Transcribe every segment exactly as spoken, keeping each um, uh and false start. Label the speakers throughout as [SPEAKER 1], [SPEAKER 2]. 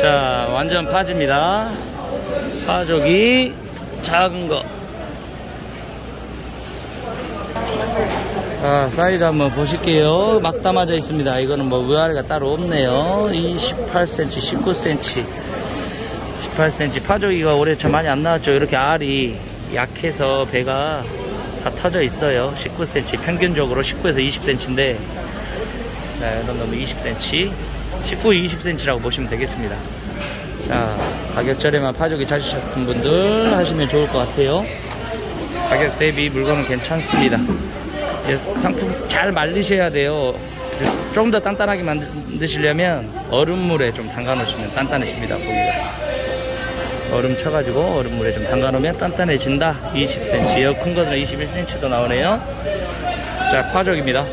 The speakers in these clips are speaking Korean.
[SPEAKER 1] 자, 완전 파지입니다. 파조기 작은 거. 자, 사이즈 한번 보실게요. 막 담아져 있습니다. 이거는 뭐 위아래가 따로 없네요. 이십팔 센티미터, 십구 센티미터, 십팔 센티미터. 파조기가 올해 좀 많이 안 나왔죠. 이렇게 알이 약해서 배가 다 터져 있어요. 십구 센티미터, 평균적으로 십구에서 이십 센티미터인데, 자, 이런 놈은 이십 센티미터, 십구, 이십 센티미터라고 보시면 되겠습니다. 자, 가격 저렴한 파조기 찾으셨던 분들 하시면 좋을 것 같아요. 가격 대비 물건은 괜찮습니다. 상품 잘 말리셔야 돼요. 좀 더 단단하게 만드시려면 얼음물에 좀 담가 놓으시면 단단해집니다. 고기가 얼음 쳐가지고 얼음물에 좀 담가 놓으면 단단해진다. 이십 센티미터, 큰 거는 이십일 센티미터도 나오네요. 자, 파조기입니다.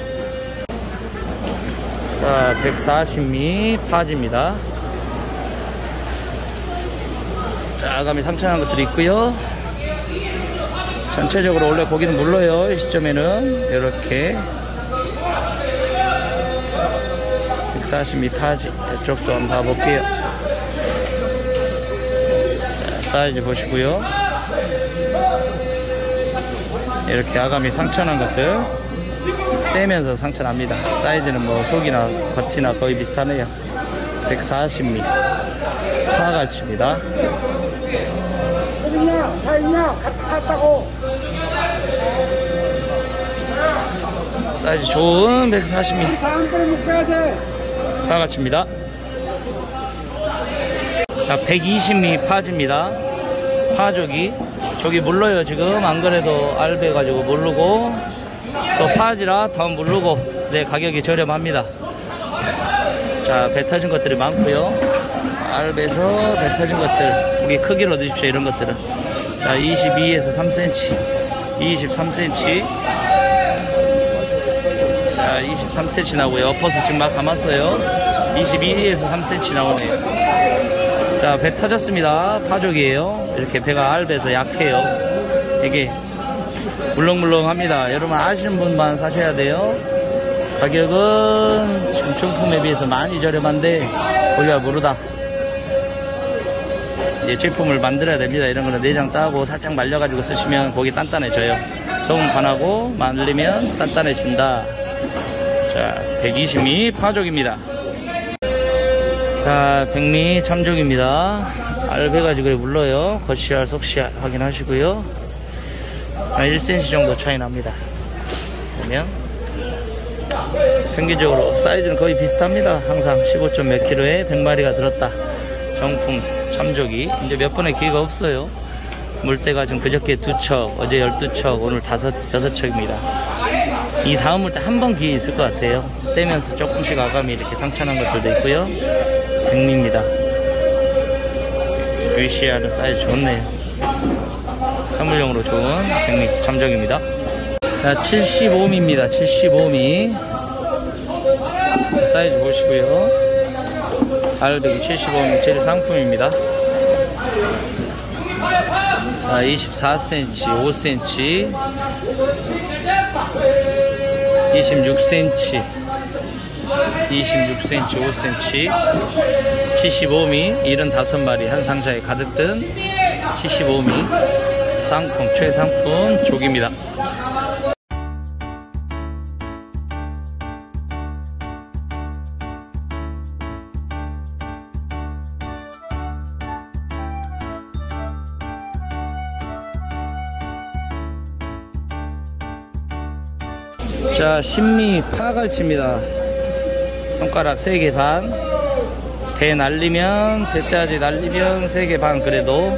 [SPEAKER 1] 자, 백사십 밀리미터 파지입니다. 자, 아가미 상처난 것들이 있고요. 전체적으로 원래 고기는 물러요. 이 시점에는 이렇게 백사십 밀리미터 파지. 이쪽도 한번 봐볼게요. 자, 사이즈 보시고요. 이렇게 아가미 상처난 것들 떼면서 상처납니다. 사이즈는 뭐 속이나 겉이나 거의 비슷하네요. 백사십 밀리미터 파갈치입니다.
[SPEAKER 2] 다 있냐? 갔다고.
[SPEAKER 1] 사이즈 좋은 백사십 밀리미터
[SPEAKER 2] 다음번에 묶어야 돼.
[SPEAKER 1] 파갈치입니다. 자, 백이십 밀리미터 파지입니다. 파조기. 저기 물러요. 지금 안 그래도 알배 가지고 모르고 또 파지라 더 모르고. 네, 가격이 저렴합니다. 자, 배 터진 것들이 많고요. 알배에서 배 터진 것들 고기 크기로 드십시오. 이런 것들은. 자, 이십이에서 삼 센티미터, 이십삼 센티미터. 자, 이십삼 센티미터 나오고요. 엎어서 지금 막 감았어요. 이십이에서 삼 센티미터 나오네요. 자, 배 터졌습니다. 파조기예요. 이렇게 배가 알배에서 약해요. 이게 물렁물렁합니다. 여러분 아시는 분만 사셔야 돼요. 가격은 지금 정품에 비해서 많이 저렴한데 고기가 모르다. 이제 제품을 만들어야 됩니다. 이런 거는 내장 따고 살짝 말려가지고 쓰시면 고기 단단해져요. 소금 간하고 말리면 단단해진다. 자, 백이십 밀리미터 파조기입니다. 자, 백 밀리미터 참조기입니다. 알배가지고 물러요. 겉시알, 속시알 확인하시고요. 일 센티미터 정도 차이 납니다. 보면 평균적으로 사이즈는 거의 비슷합니다. 항상 십오 점 몇 킬로에 백 마리가 들었다. 정품 참조기. 이제 몇 번의 기회가 없어요. 물때가 지금 그저께 두 척, 어제 열두 척, 오늘 다섯, 여섯 척입니다. 이 다음 물때 한 번 기회 있을 것 같아요. 떼면서 조금씩 아가미 이렇게 상처난 것들도 있고요. 백 밀리미터입니다. 위시아는 사이즈 좋네요. 선물용으로 좋은 백 밀리미터 참조기입니다. 자, 칠십오 밀리미터입니다. 칠십오 밀리미터. 사이즈 보시고요. 알배기 칠십오 밀리미터 제일 상품입니다. 자, 이십사 센티미터, 오 센티미터, 이십육 센티미터, 이십육 센티미터, 오 센티미터, 칠십오 밀리미터, 칠십오 마리 한 상자에 가득 든 칠십오 밀리미터 상품, 최상품 조기입니다. 자, 십 밀리미터 파갈치입니다. 손가락 세 개 반. 배 날리면, 배때아지 날리면 세 개 반. 그래도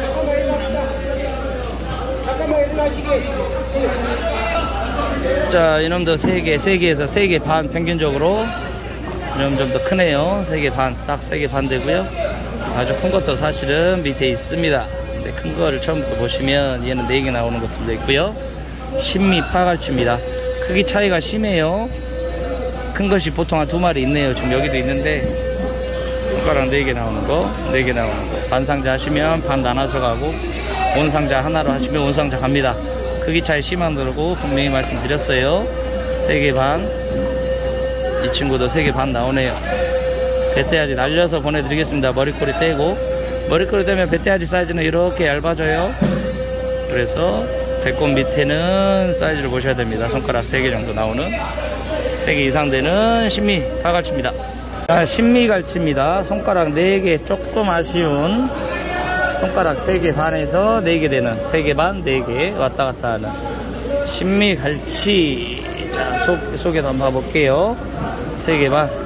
[SPEAKER 1] 자, 이놈도 세 개, 세 개에서 세 개 반 평균적으로. 이놈 좀 더 크네요. 세 개 반, 딱 세 개 반 되고요. 아주 큰 것도 사실은 밑에 있습니다. 근데 큰 거를 처음부터 보시면 얘는 네 개 나오는 것들도 있고요. 십 밀리미터 파갈치입니다. 크기 차이가 심해요. 큰 것이 보통 한 두 마리 있네요. 지금 여기도 있는데 손가락 네 개 나오는 거, 네 개 나오는 거. 반 상자 하시면 반 나눠서 가고, 온 상자 하나로 하시면 온 상자 갑니다. 크기 차이 심하다고 분명히 말씀드렸어요. 세 개 반. 이 친구도 세 개 반 나오네요. 배태아지 날려서 보내드리겠습니다. 머리꼬리 떼고, 머리꼬리 떼면 배태아지 사이즈는 이렇게 얇아져요. 그래서 배꼽 밑에는 사이즈를 보셔야 됩니다. 손가락 세 개 정도 나오는, 세 개 이상 되는 신미 파갈치입니다. 자, 신미 갈치입니다. 손가락 네 개 조금 아쉬운, 손가락 세 개 반에서 네 개 되는, 세 개 반, 네 개 왔다 갔다 하는 신미 갈치. 자, 속, 속에도 한번 봐볼게요. 세 개 반.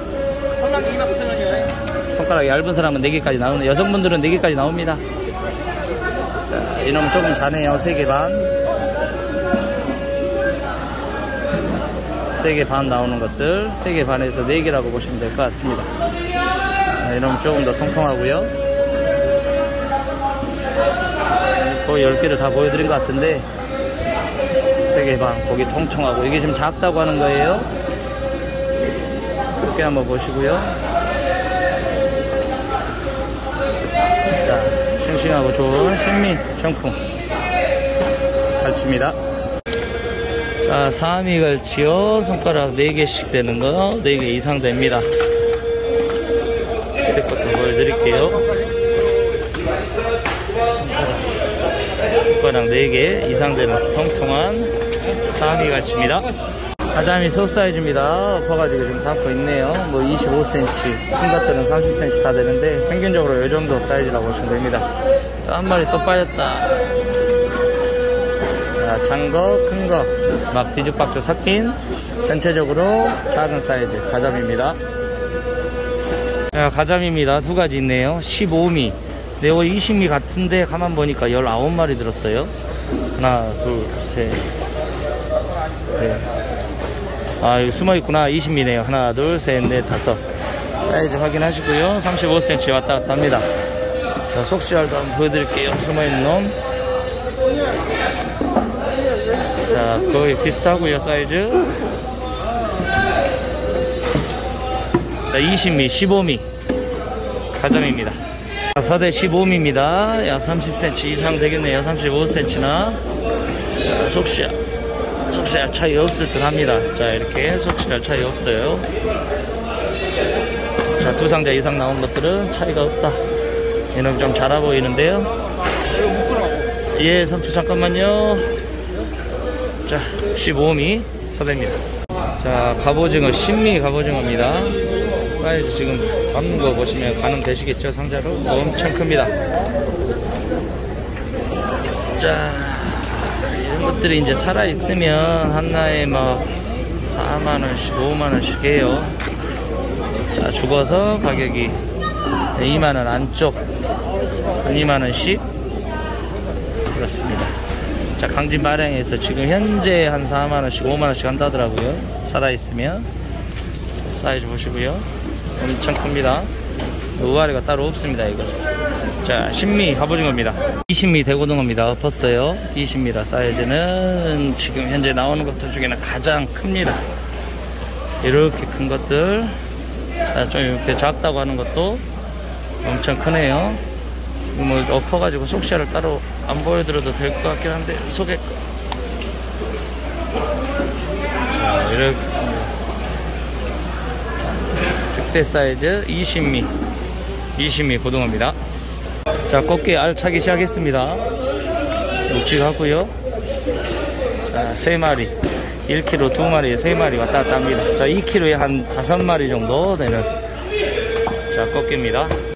[SPEAKER 1] 손가락 얇은 사람은 네 개까지 나오는, 여성분들은 네 개까지 나옵니다. 자, 이놈은 조금 자네요. 세 개 반. 세 개 반 나오는 것들, 세 개 반에서 네 개라고 보시면 될 것 같습니다. 자, 이놈은 조금 더 통통하고요. 거의 열 개를 다 보여드린 것 같은데, 세 개 반, 고기 통통하고, 이게 지금 작다고 하는 거예요. 이렇게 한번 보시고요. 자, 싱싱하고 좋은 신미 청풍 갈치입니다. 자, 사미 갈치요. 손가락 네 개씩 되는 거, 네 개 이상 됩니다. 밑에 것도 보여드릴게요. 손가락 네 개 이상 되는 통통한 사미 갈치입니다. 가자미 소 사이즈입니다. 엎어가지고 지금 담고 있네요. 뭐 이십오 센티미터, 큰 것들은 삼십 센티미터 다 되는데 평균적으로 이 정도 사이즈라고 보시면 됩니다. 한 마리 또 빠졌다. 자, 작거, 큰 거, 막 뒤죽박죽 섞인 전체적으로 작은 사이즈 가자미입니다. 자, 가자미입니다. 두 가지 있네요. 십오 미터. 네, 이십 미터 같은데 가만 보니까 열아홉 마리 들었어요. 하나, 둘, 셋, 넷. 아, 여기 숨어 있구나. 이십 미터네요. 하나, 둘, 셋, 넷, 다섯. 사이즈 확인하시고요. 삼십오 센티미터 왔다 갔다 합니다. 자, 속시알도 한번 보여드릴게요. 숨어 있는 놈. 자, 거의 비슷하고요. 사이즈. 자, 이십 미터, 십오 미터. 가자미입니다. 서대 십오 미터입니다. 약 삼십 센티미터 이상 되겠네요. 삼십오 센티미터나. 자, 속시알. 속시알 차이 없을 듯 합니다. 자, 이렇게 속시알 차이 없어요. 자, 두 상자 이상 나온 것들은 차이가 없다. 얘는 좀 작아 보이는데요. 예, 삼촌 잠깐만요. 자, 십오 미터 서대입니다. 자, 갑오징어, 신미 갑오징어입니다. 사이즈 지금 담는 거 보시면 가늠되시겠죠? 상자로 엄청 큽니다. 자, 이런 것들이 이제 살아있으면 하나에 막 사만 원씩, 오만 원씩 해요. 자, 죽어서 가격이 이만 원 안쪽, 이만 원씩 그렇습니다. 자, 강진 발행에서 지금 현재 한 사만 원씩, 오만 원씩 한다더라고요. 살아있으면. 사이즈 보시고요. 엄청 큽니다. 우아래가 따로 없습니다, 이것은. 자, 신미 갑오징어입니다. 이십 미터 대고등어입니다. 엎었어요. 이십 미터 사이즈는 지금 현재 나오는 것들 중에는 가장 큽니다. 이렇게 큰 것들. 자, 좀 이렇게 작다고 하는 것도 엄청 크네요. 뭐 엎어가지고 속시알을 따로 안 보여드려도 될 것 같긴 한데, 속에. 자, 이렇게. 특대 사이즈 이십 미터. 이십 미터 고등어입니다. 자, 꽃게 알 차기 시작했습니다. 묵직하고요. 자, 세 마리. 일 킬로그램 두 마리에 세 마리 왔다 갔다 합니다. 자, 이 킬로그램에 한 다섯 마리 정도 되는. 자, 꽃게입니다.